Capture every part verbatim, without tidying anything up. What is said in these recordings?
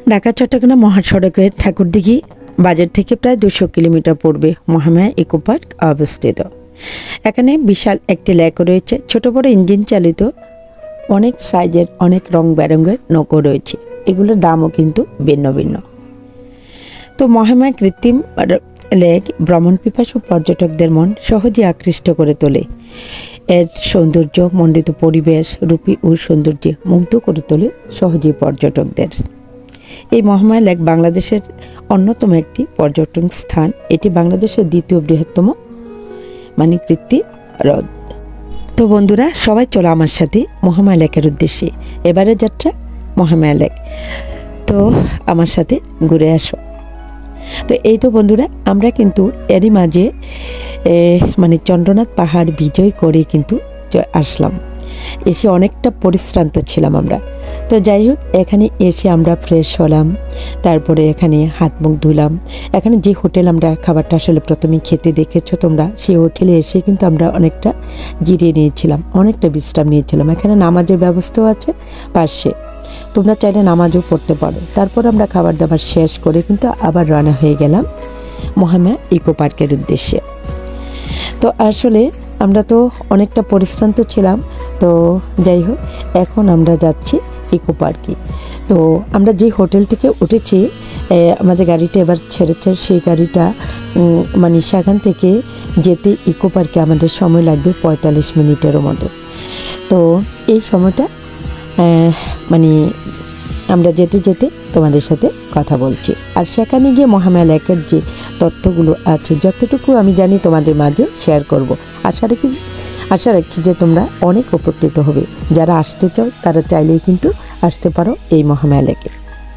ঢাকা চট্টগ্রাম মহাসড়কের ঠাকুরদিঘি বাজার থেকে প্রায় দুশো কিলোমিটার পূর্বে মহামায়া ইকো পার্ক অবস্থিত। এখানে বিশাল একটি লেক রয়েছে, ছোট বড় ইঞ্জিন চালিত অনেক সাইজের অনেক রং বেরঙের নৌকো রয়েছে। এগুলোর দামও কিন্তু ভিন্ন ভিন্ন। তো মহামায়া কৃত্রিম লেক ভ্রমণ পিপাসু পর্যটকদের মন সহজে আকৃষ্ট করে তোলে। এর সৌন্দর্য মণ্ডিত পরিবেশ রূপী ও সৌন্দর্যে মুগ্ধ করে তোলে সহজেই পর্যটকদের। এই মহামায়া লেক বাংলাদেশের অন্যতম একটি পর্যটন স্থান। এটি বাংলাদেশের দ্বিতীয় বৃহত্তম মানে কৃত্রিম হ্রদ। তো বন্ধুরা, সবাই চলো আমার সাথে মহামায়া লেকের উদ্দেশ্যে। এবারে যাত্রা মহামায়া লেক। তো আমার সাথে ঘুরে আসো। তো এই তো বন্ধুরা, আমরা কিন্তু এরই মাঝে মানে চন্দ্রনাথ পাহাড় বিজয় করে কিন্তু আসলাম। এসে অনেকটা পরিশ্রান্ত ছিলাম আমরা। তো যাই হোক, এখানে এসে আমরা ফ্রেশ হলাম, তারপরে এখানে হাত মুখ ধুলাম। এখানে যে হোটেল আমরা খাবারটা আসলে প্রথমেই খেতে দেখেছো তোমরা, সেই হোটেলে এসে কিন্তু আমরা অনেকটা জিরিয়ে নিয়েছিলাম, অনেকটা বিশ্রাম নিয়েছিলাম। এখানে নামাজের ব্যবস্থাও আছে পাশে, তোমরা চাইলে নামাজও পড়তে পারো। তারপর আমরা খাবার দাবার শেষ করে কিন্তু আবার রওনা হয়ে গেলাম মহামায়া ইকো পার্কের উদ্দেশ্যে। তো আসলে আমরা তো অনেকটা পরিশ্রান্ত ছিলাম। তো যাই হোক, এখন আমরা যাচ্ছি ইকো পার্কে। তো আমরা যে হোটেল থেকে উঠেছি, আমাদের গাড়িটা এবার ছেড়েছে। সেই গাড়িটা মানে সেখান থেকে যেতে ইকো পার্কে আমাদের সময় লাগবে পঁয়তাল্লিশ মিনিটেরও মতো। তো এই সময়টা মানে আমরা যেতে যেতে তোমাদের সাথে কথা বলছি। আর সেখানে গিয়ে মহামায়া লেকের যে তথ্যগুলো আছে, যতটুকু আমি জানি তোমাদের মাঝে শেয়ার করব। আশা রাখি আশা রাখছি যে তোমরা অনেক উপকৃত হবে। যারা আসতে চাও তারা চাইলেই কিন্তু আসতে পারো এই মহামায়া লেকে।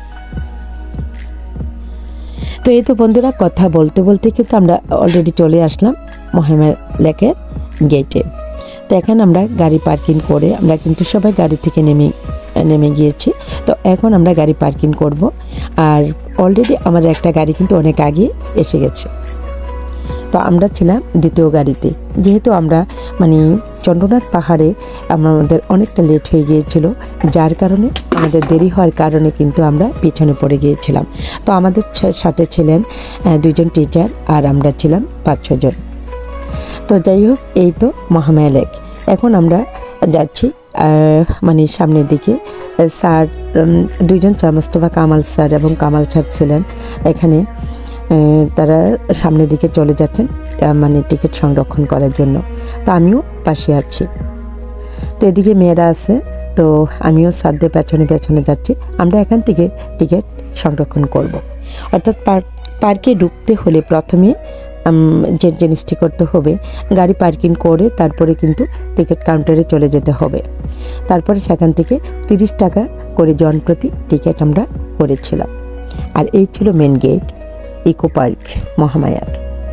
তো এই তো বন্ধুরা, কথা বলতে বলতে কিন্তু আমরা অলরেডি চলে আসলাম মহামায়া লেকের গেটে। তো এখানে আমরা গাড়ি পার্কিং করে আমরা কিন্তু সবাই গাড়ি থেকে নেমে নেমে গিয়েছি। তো এখন আমরা গাড়ি পার্কিং করব। আর অলরেডি আমাদের একটা গাড়ি কিন্তু অনেক আগে এসে গেছে। তো আমরা ছিলাম দ্বিতীয় গাড়িতে। যেহেতু আমরা মানে চন্দ্রনাথ পাহাড়ে আমাদের অনেকটা লেট হয়ে গিয়েছিল, যার কারণে আমাদের দেরি হওয়ার কারণে কিন্তু আমরা পিছনে পড়ে গিয়েছিলাম। তো আমাদের সাথে ছিলেন দুইজন টিচার আর আমরা ছিলাম পাঁচ ছজন। তো যাই হোক, এই তো মহামায়া লেক। এখন আমরা যাচ্ছি মানে সামনের দিকে। স্যার দুইজন স্যার, মোস্তফা কামাল স্যার এবং কামাল স্যার ছিলেন এখানে। তারা সামনের দিকে চলে যাচ্ছেন মানে টিকিট সংরক্ষণ করার জন্য। তো আমিও পাশে আছি। তো এদিকে মেয়েরা আছে, তো আমিও স্যারদের পেছনে পেছনে যাচ্ছি। আমরা এখান থেকে টিকিট সংরক্ষণ করব। অর্থাৎ পার্ক পার্কে ঢুকতে হলে প্রথমে যে জিনিসটি করতে হবে, গাড়ি পার্কিং করে তারপরে কিন্তু টিকিট কাউন্টারে চলে যেতে হবে। তারপরে সেখান থেকে তিরিশ টাকা করে জন প্রতি টিকিট আমরা করেছিলাম। আর এই ছিল মেন গেট ইকো পার্ক মহামায়ার।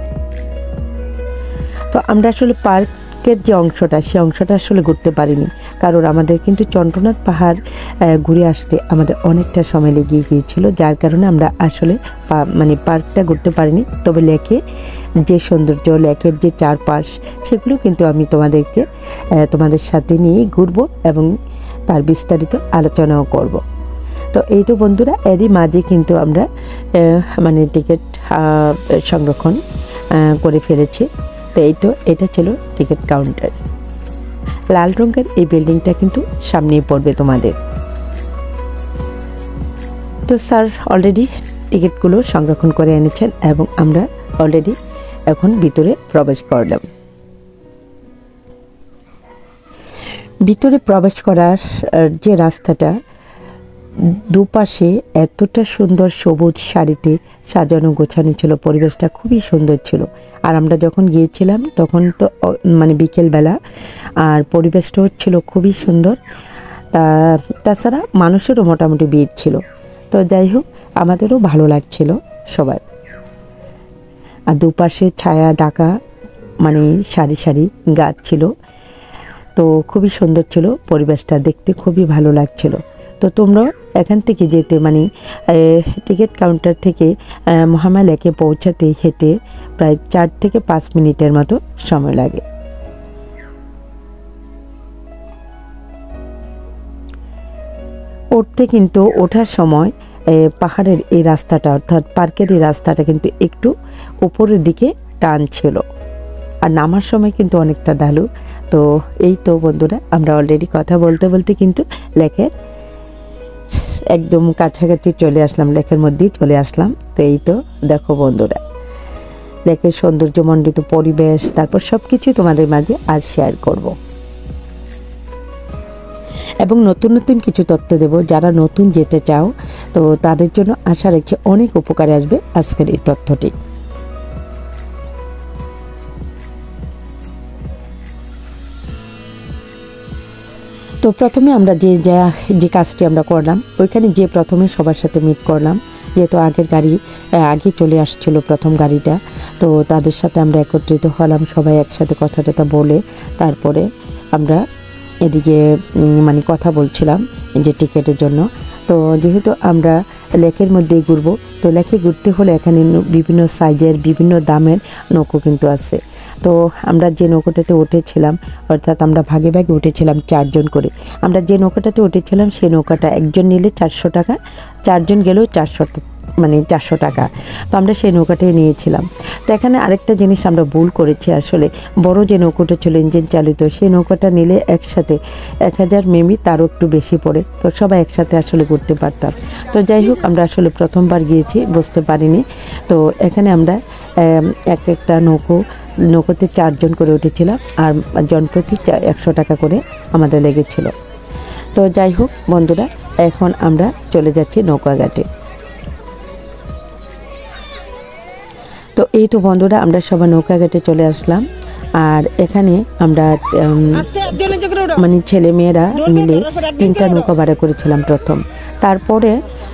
তো আমরা আসলে পার্কের যে অংশটা, সেই অংশটা আসলে ঘুরতে পারিনি, কারণ আমাদের কিন্তু চন্দ্রনাথ পাহাড় ঘুরে আসতে আমাদের অনেকটা সময় লেগে গিয়েছিল, যার কারণে আমরা আসলে মানে পার্কটা ঘুরতে পারিনি। তবে লেকে যে সৌন্দর্য, লেকের যে চারপাশ, সেগুলো কিন্তু আমি তোমাদেরকে তোমাদের সাথে নিয়ে ঘুরবো এবং তার বিস্তারিত আলোচনাও করব। তো এই তো বন্ধুরা, এরই মাঝে কিন্তু আমরা মানে টিকিট সংরক্ষণ করে ফেলেছি। তো এই তো এটা ছিল টিকিট কাউন্টার। লাল রঙের এই বিল্ডিংটা কিন্তু সামনেই পড়বে তোমাদের। তো স্যার অলরেডি টিকিটগুলো সংরক্ষণ করে এনেছেন এবং আমরা অলরেডি এখন ভিতরে প্রবেশ করলাম। ভিতরে প্রবেশ করার যে রাস্তাটা, দুপাশে এতটা সুন্দর সবুজ শাড়িতে সাজানো গোছানো ছিল, পরিবেশটা খুবই সুন্দর ছিল। আর আমরা যখন গিয়েছিলাম তখন তো মানে বিকেলবেলা, আর পরিবেশটাও ছিল খুবই সুন্দর। তা তাছাড়া মানুষেরও মোটামুটি ভিড় ছিল। তো যাই হোক, আমাদেরও ভালো লাগছিল সবার। আর দুপাশে ছায়া ঢাকা মানে সারি সারি গাছ ছিল। তো খুবই সুন্দর ছিল পরিবেশটা, দেখতে খুবই ভালো লাগছিল। তো তোমরাও এখান থেকে যেতে মানে টিকিট কাউন্টার থেকে মহামায়া লেকে পৌঁছাতে হেঁটে প্রায় চার থেকে পাঁচ মিনিটের মতো সময় লাগে। উঠতে কিন্তু ওঠার সময় পাহাড়ের এই রাস্তাটা অর্থাৎ পার্কের এই রাস্তাটা কিন্তু একটু উপরের দিকে টান ছিল, আর নামার সময় কিন্তু অনেকটা ঢালু। তো এই তো বন্ধুরা আমরা অলরেডি কথা বলতে বলতে কিন্তু লেকের একদম কাছাকাছি চলে আসলাম, লেকের মধ্যেই চলে আসলাম। তো এই তো দেখো বন্ধুরা লেকের সৌন্দর্যমণ্ডিত পরিবেশ, তারপর সব কিছু তোমাদের মাঝে আজ শেয়ার করব এবং নতুন নতুন কিছু তথ্য দেব। যারা নতুন যেতে চাও তো তাদের জন্য আশা রাখছি অনেক উপকারে আসবে আজকের এই তথ্যটি। তো প্রথমে আমরা যে যা যে কাজটি আমরা করলাম, ওইখানে যে প্রথমে সবার সাথে মিট করলাম, যেহেতু আগের গাড়ি আগে চলে আসছিল প্রথম গাড়িটা, তো তাদের সাথে আমরা একত্রিত হলাম, সবাই একসাথে কথা টথা বলে তারপরে আমরা এদিকে মানে কথা বলছিলাম যে টিকিটের জন্য। তো যেহেতু আমরা লেকের মধ্যেই ঘুরবো, তো লেকে ঘুরতে হলে এখানে বিভিন্ন সাইজের বিভিন্ন দামের নৌকো কিন্তু আছে। তো আমরা যে নৌকোটাতে উঠেছিলাম, অর্থাৎ আমরা ভাগে ভাগে উঠেছিলাম চারজন করে। আমরা যে নৌকাটাতে উঠেছিলাম সেই নৌকাটা একজন নিলে চারশো টাকা, চারজন গেলেও চারশো মানে চারশো টাকা। তো আমরা সেই নৌকাটাই নিয়েছিলাম। তো এখানে আরেকটা জিনিস আমরা ভুল করেছি, আসলে বড় যে নৌকাটা ছিল ইঞ্জিন চালিত, সেই নৌকাটা নিলে একসাথে এক হাজার মেমি তারও একটু বেশি পড়ে, তো সবাই একসাথে আসলে ঘুরতে পারতাম। তো যাই হোক আমরা আসলে প্রথমবার গিয়েছি, বুঝতে পারিনি। তো এখানে আমরা এক একটা নৌকো নৌকোতে চারজন করে উঠেছিলাম, আর জনপ্রতি একশো টাকা করে আমাদের লেগেছিল। তো যাই হোক বন্ধুরা এখন আমরা চলে যাচ্ছি নৌকাঘাটে। তো এই তো বন্ধুরা আমরা সবাই নৌকাঘাটে চলে আসলাম, আর এখানে আমরা মানে ছেলে মেয়েরা মিলে তিনটা নৌকা ভাড়া করেছিলাম প্রথম। তারপরে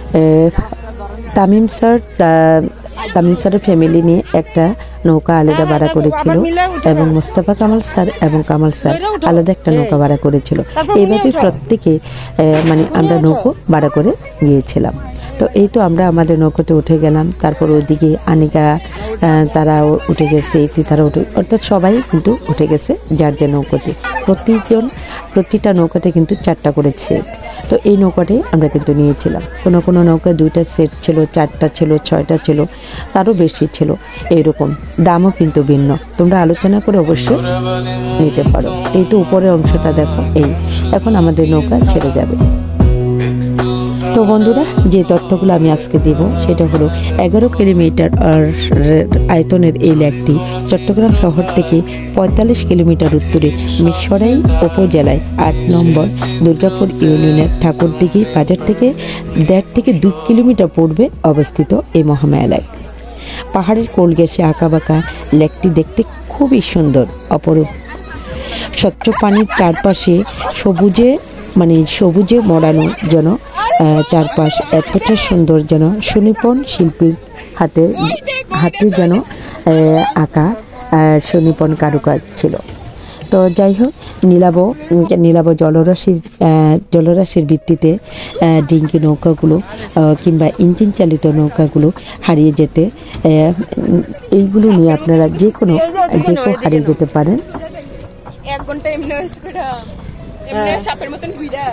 তামিম স্যার তামিম স্যারের ফ্যামিলি নিয়ে একটা নৌকা আলাদা ভাড়া করেছিল, এবং মোস্তফা কামাল স্যার এবং কামাল স্যার আলাদা একটা নৌকা ভাড়া করেছিল। এইভাবে প্রত্যেকে মানে আমরা নৌকো ভাড়া করে গিয়েছিলাম। তো এই তো আমরা আমাদের নৌকোতে উঠে গেলাম, তারপর ওইদিকে আনিকা তারা উঠে গেছে, ইতি তারা উঠে, অর্থাৎ সবাই কিন্তু উঠে গেছে যার যে নৌকোতে। প্রতিজন প্রতিটা নৌকাতে কিন্তু চারটা করে সেট। তো এই নৌকাটাই আমরা কিন্তু নিয়েছিলাম। কোনো কোনো নৌকায় দুইটা সেট ছিল, চারটা ছিল, ছয়টা ছিল, তারও বেশি ছিল। এইরকম দামও কিন্তু ভিন্ন, তোমরা আলোচনা করে অবশ্যই নিতে পারো। এই তো উপরের অংশটা দেখো, এই এখন আমাদের নৌকা ছেড়ে যাবে। তো বন্ধুরা যে তথ্যগুলো আমি আজকে দিব সেটা হলো এগারো কিলোমিটার আয়তনের এই লেকটি চট্টগ্রাম শহর থেকে পঁয়তাল্লিশ কিলোমিটার উত্তরে মিরসরাই উপজেলায় আট নম্বর দুর্গাপুর ইউনিয়নের ঠাকুরদিঘি বাজার থেকে দেড় থেকে দুই কিলোমিটার পূর্বে অবস্থিত এই মহামায়া লেক। পাহাড়ের কোল ঘেঁষে আঁকাবাঁকা লেকটি দেখতে খুবই সুন্দর, অপরূপ। স্বচ্ছ পানির চারপাশে সবুজে মানে সবুজে মোড়ানো যেন চারপাশ এতটা সুন্দর, যেন সুনিপুণ শিল্পীর হাতে হাতে যেন আঁকা সুনিপুণ কারুকাজ ছিল। তো যাই হোক নীলাভ নীলাভ জলরাশির জলরাশির ভিত্তিতে ডিঙ্গি নৌকাগুলো কিংবা ইঞ্জিন চালিত নৌকাগুলো হারিয়ে যেতে, এইগুলো নিয়ে আপনারা যে কোনো যে কেউ হারিয়ে যেতে পারেন। এক ঘন্টা এমনি এমনি সাপের মতন ঘুরা।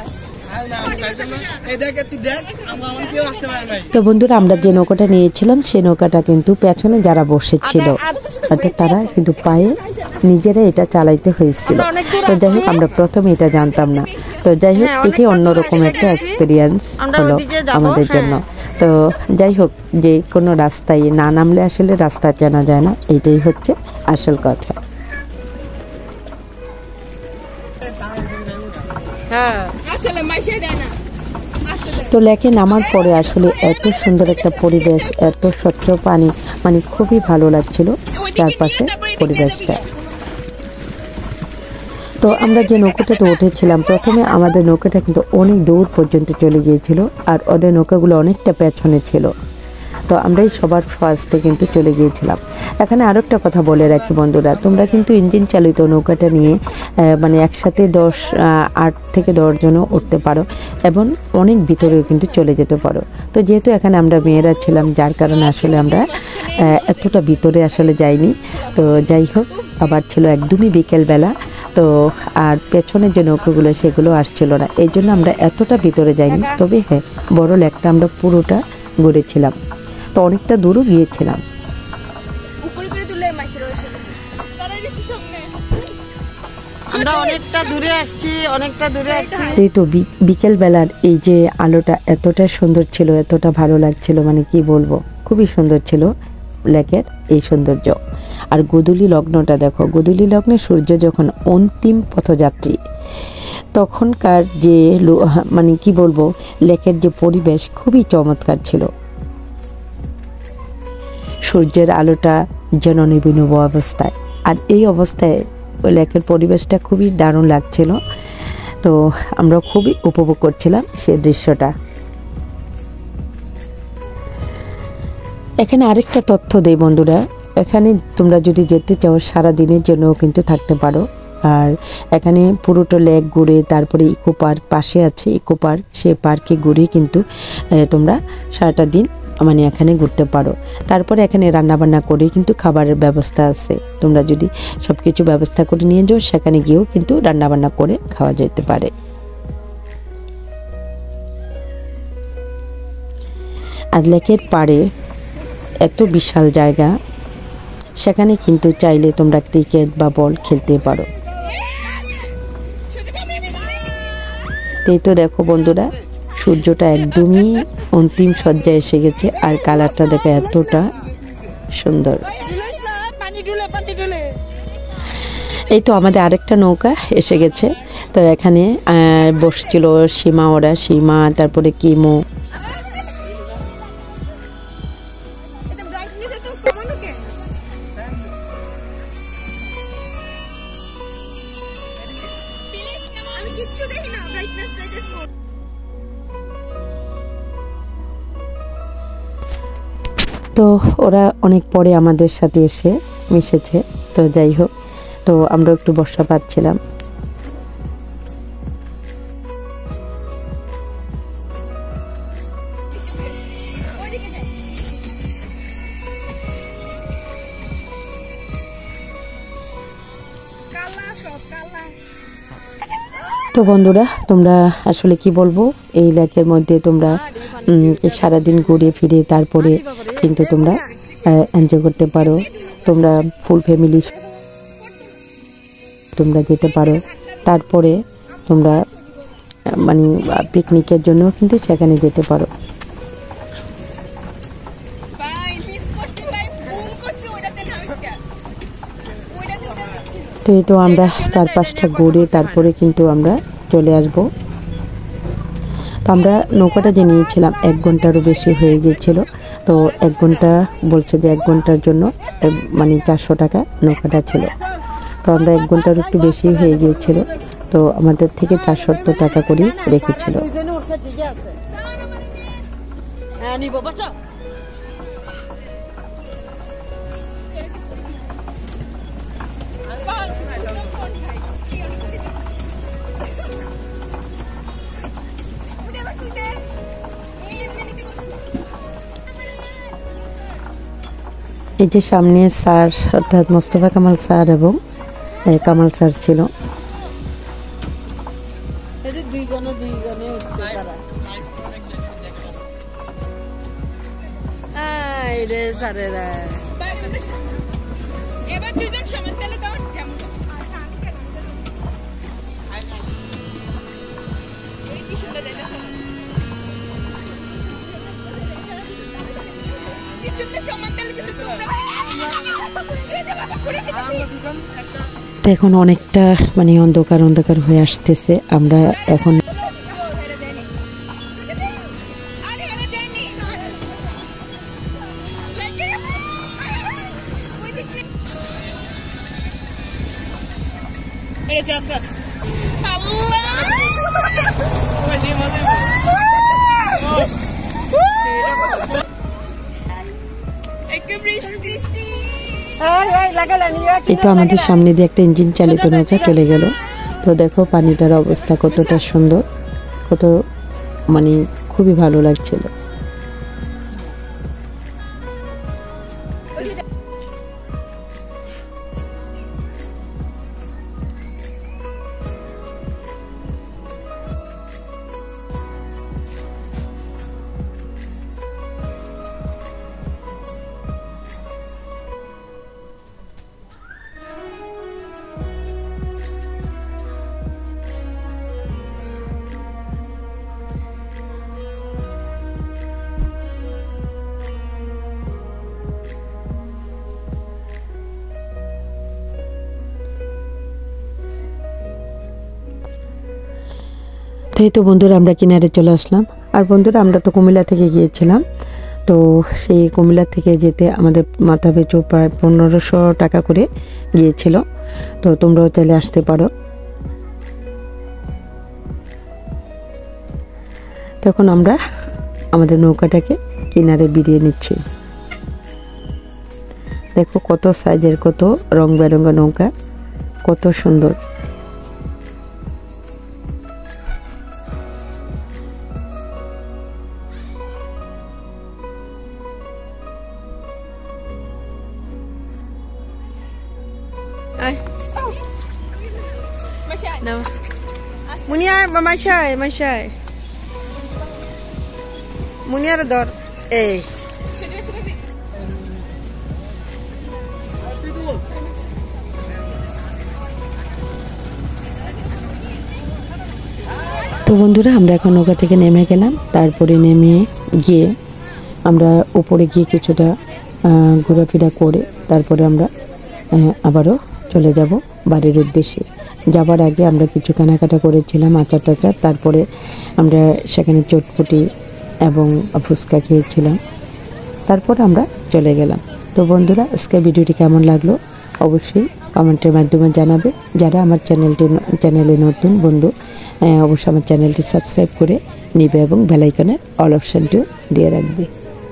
তো বন্ধুরা আমরা যে নৌকাটা নিয়েছিলাম সেই নৌকাটা কিন্তু পেছনে যারা বসেছিল অর্থাৎ তারা কিন্তু পায়ে নিজেরা এটা চালাইতে হয়েছিল। তো যাই হোক আমরা প্রথমে এটা জানতাম না। তো যাই হোক এটি অন্যরকম একটা এক্সপিরিয়েন্স হলো আমাদের জন্য। তো যাই হোক যে কোনো রাস্তায় না নামলে আসলে রাস্তা জানা যায় না, এইটাই হচ্ছে আসল কথা। তো লেকে নামার পরে আসলে এত সুন্দর একটা পরিবেশ, এত স্বচ্ছ পানি, মানে খুবই ভালো লাগছিল চারপাশে পরিবেশটা। তো আমরা যে নৌকাটাতে উঠেছিলাম প্রথমে আমাদের নৌকাটা কিন্তু অনেক দূর পর্যন্ত চলে গিয়েছিল, আর ওদের নৌকাগুলো অনেকটা পেছনে ছিল। তো আমরাই সবার ফার্স্টে কিন্তু চলে গিয়েছিলাম। এখানে আরও একটা কথা বলে রাখি বন্ধুরা, তোমরা কিন্তু ইঞ্জিন চালিত নৌকাটা নিয়ে মানে একসাথে দশ আট থেকে দশ জনও উঠতে পারো এবং অনেক ভিতরেও কিন্তু চলে যেতে পারো। তো যেহেতু এখানে আমরা মেয়েরা ছিলাম যার কারণে আসলে আমরা এতটা ভিতরে আসলে যাইনি। তো যাই হোক আবার ছিল একদমই বিকেলবেলা, তো আর পেছনের যে নৌকাগুলো সেগুলো আসছিল না, এই জন্য আমরা এতটা ভিতরে যাইনি। তবে হ্যাঁ বড় লেকটা আমরা পুরোটা ঘুরেছিলাম, তো অনেকটা দূরও গিয়েছিলাম। আমরা অনেকটা দূরে আসছি, অনেকটা দূরে আসছি। তো বিকেল বেলার এই যে আলোটা এতটা সুন্দর ছিল, এতটা ভালো লাগছিল, মানে কি বলবো, খুবই সুন্দর ছিল লেকের এই সৌন্দর্য। আর গোধূলি লগ্নটা দেখো, গোধূলি লগ্নে সূর্য যখন অন্তিম পথযাত্রী, তখনকার যে মানে কি বলবো, লেকের যে পরিবেশ খুবই চমৎকার ছিল। সূর্যের আলোটা যেন নিবিনব অবস্থায়, আর এই অবস্থায় ওই লেকের পরিবেশটা খুবই দারুণ লাগছিল। তো আমরা খুবই উপভোগ করছিলাম সেই দৃশ্যটা। এখানে আরেকটা তথ্য দেই বন্ধুরা, এখানে তোমরা যদি যেতে চাও সারা দিনের জন্যও কিন্তু থাকতে পারো। আর এখানে পুরোটা লেক ঘুরে, তারপরে ইকো পার্ক পাশে আছে, ইকো পার্ক, সে পার্কে ঘুরে কিন্তু তোমরা সারাটা দিন মানে এখানে ঘুরতে পারো। তারপরে এখানে রান্নাবান্না করে কিন্তু খাবারের ব্যবস্থা আছে, তোমরা যদি সব কিছু ব্যবস্থা করে নিয়ে যাও সেখানে গিয়েও কিন্তু রান্নাবান্না করে খাওয়া যেতে পারে। আর লেকের পাড়ে এত বিশাল জায়গা, সেখানে কিন্তু চাইলে তোমরা ক্রিকেট বা বল খেলতে পারো। এই তো দেখো বন্ধুরা, সূর্যটা একদমই অন্তিম সজ্জায় এসে গেছে, আর কালারটা দেখো এতটা সুন্দর। এই তো আমাদের আরেকটা নৌকা এসে গেছে, তো এখানে বসছিল সীমা, ওরা সীমা, তারপরে কিমো। তো ওরা অনেক পরে আমাদের সাথে এসে মিশেছে। তো যাই হোক, তো আমরা একটু বর্ষা পাচ্ছিলাম। তো বন্ধুরা, তোমরা আসলে কি বলবো, এই লেকের মধ্যে তোমরা সারাদিন ঘুরে ফিরে তারপরে কিন্তু তোমরা এনজয় করতে পারো। তোমরা ফুল ফ্যামিলি তোমরা যেতে পারো। তারপরে তোমরা মানে পিকনিকের জন্য কিন্তু সেখানে যেতে পারো। তো এই তো আমরা চার পাঁচটা ঘুরে তারপরে কিন্তু আমরা চলে আসব। তো আমরা নৌকাটা যে নিয়েছিলাম এক ঘন্টারও বেশি হয়ে গিয়েছিল, তো এক ঘন্টা বলছে যে এক ঘন্টার জন্য মানে চারশো টাকা নৌকাটা ছিল। তো আমরা এক ঘন্টার একটু বেশি হয়ে গিয়েছিল, তো আমাদের থেকে চারশো টাকা করে রেখেছিল। এই যে সামনে স্যার অর্থাৎ মোস্তফা কামাল স্যার এবং কামাল স্যার ছিল। এখন অনেকটা মানে অন্ধকার অন্ধকার হয়ে আসতেছে। আমরা এখন এই তো আমাদের সামনে দিয়ে একটা ইঞ্জিন চালিত নৌকা চলে গেল। তো দেখো পানিটার অবস্থা কতটা সুন্দর, কত মানে খুবই ভালো লাগছিল। তো এই তো বন্ধুরা আমরা কিনারে চলে আসলাম। আর বন্ধুরা আমরা তো কুমিল্লা থেকে গিয়েছিলাম, তো সেই কুমিল্লা থেকে যেতে আমাদের মাথা পিছু প্রায় পনেরোশো টাকা করে গিয়েছিল। তো তোমরাও চাইলে আসতে পারো। তখন আমরা আমাদের নৌকাটাকে কিনারে বিরিয়ে নিচ্ছি। দেখো কত সাইজের, কত রং বেরঙা নৌকা, কত সুন্দর। No. Munia, mamashai, mashai. Munia dor. Eh. তো বন্ধুরা আমরা এখন নৌকা থেকে নেমে গেলাম। তারপরে নেমে গিয়ে আমরা উপরে গিয়ে কিছুটা ঘোরাফেরা করে তারপরে আমরা আবারও চলে যাব বাড়ির উদ্দেশ্যে। যাবার আগে আমরা কিছু কেনাকাটা করেছিলাম, আচার টাচার, তারপরে আমরা সেখানে চটপটি এবং ফুচকা খেয়েছিলাম, তারপর আমরা চলে গেলাম। তো বন্ধুরা আজকের ভিডিওটি কেমন লাগলো অবশ্যই কমেন্টের মাধ্যমে জানাবে। যারা আমার চ্যানেলটি চ্যানেলে নতুন বন্ধু অবশ্যই আমার চ্যানেলটি সাবস্ক্রাইব করে নিবে এবং বেল আইকনের অল অপশানটিও দিয়ে রাখবে।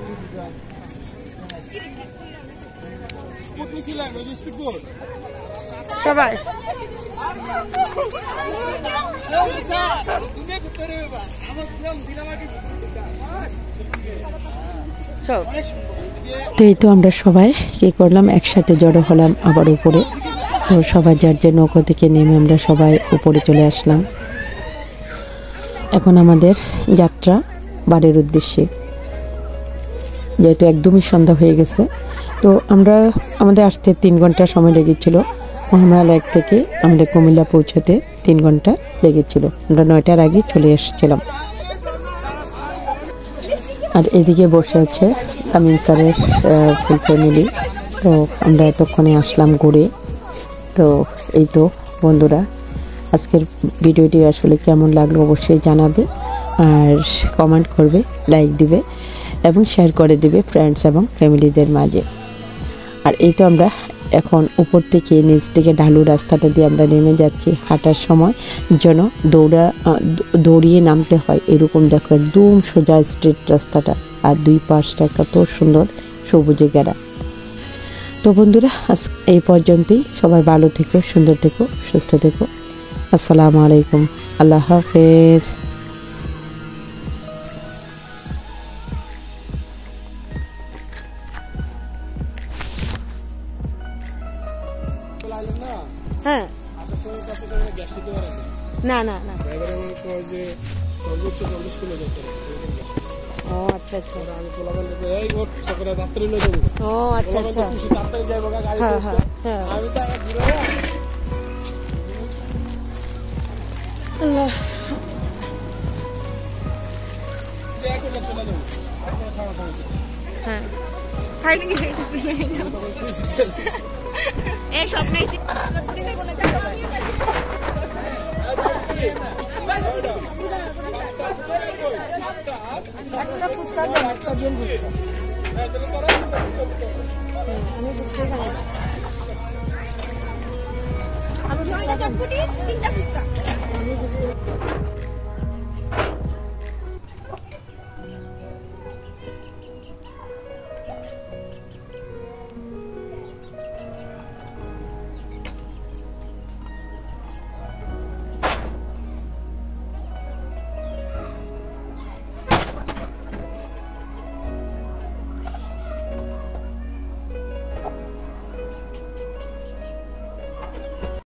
সবাই তো এই তো আমরা সবাই কী করলাম, একসাথে জড়ো হলাম আবার উপরে। তো সবাই যার যে নৌকা থেকে নেমে আমরা সবাই উপরে চলে আসলাম। এখন আমাদের যাত্রা বাড়ির উদ্দেশ্যে, যেহেতু একদমই সন্ধ্যা হয়ে গেছে। তো আমরা আমাদের আসতে তিন ঘন্টা সময় লেগেছিল। মহামায়া লেক থেকে আমাদের কুমিল্লা পৌঁছাতে তিন ঘন্টা লেগেছিল। আমরা নয়টার আগে চলে এসেছিলাম। আর এদিকে বসে আছে তামিম স্যারের ফুল ফ্যামিলি। তো আমরা এতক্ষণে আসলাম ঘুরে। তো এই তো বন্ধুরা আজকের ভিডিওটি আসলে কেমন লাগলো অবশ্যই জানাবে, আর কমেন্ট করবে, লাইক দিবে এবং শেয়ার করে দিবে ফ্রেন্ডস এবং ফ্যামিলিদের মাঝে। আর এই তো আমরা এখন উপর থেকে নিচ থেকে ঢালু রাস্তাটা দিয়ে আমরা নেমে যাচ্ছি। হাঁটার সময় যেন দৌড়া দৌড়িয়ে নামতে হয় এরকম, দেখো একদম সোজা স্ট্রেট রাস্তাটা, আর দুই পাশটা কত সুন্দর সবুজে ঘেরা। তো বন্ধুরা আজ এই পর্যন্তই। সবাই ভালো থেকো, সুন্দর থেকো, সুস্থ থেকো। আসসালামু আলাইকুম, আল্লাহ হাফেজ। হ্যাঁ না না না ও আচ্ছা আচ্ছা ও আচ্ছা আচ্ছা হ্যাঁ হ্যাঁ হ্যাঁ আল্লাহ হ্যাঁ এই সব নাই একটা ফুচকা দেন, একটা দিন ফুচকা আমি ফুচকা খাই। আমি তিনটা ফুচকা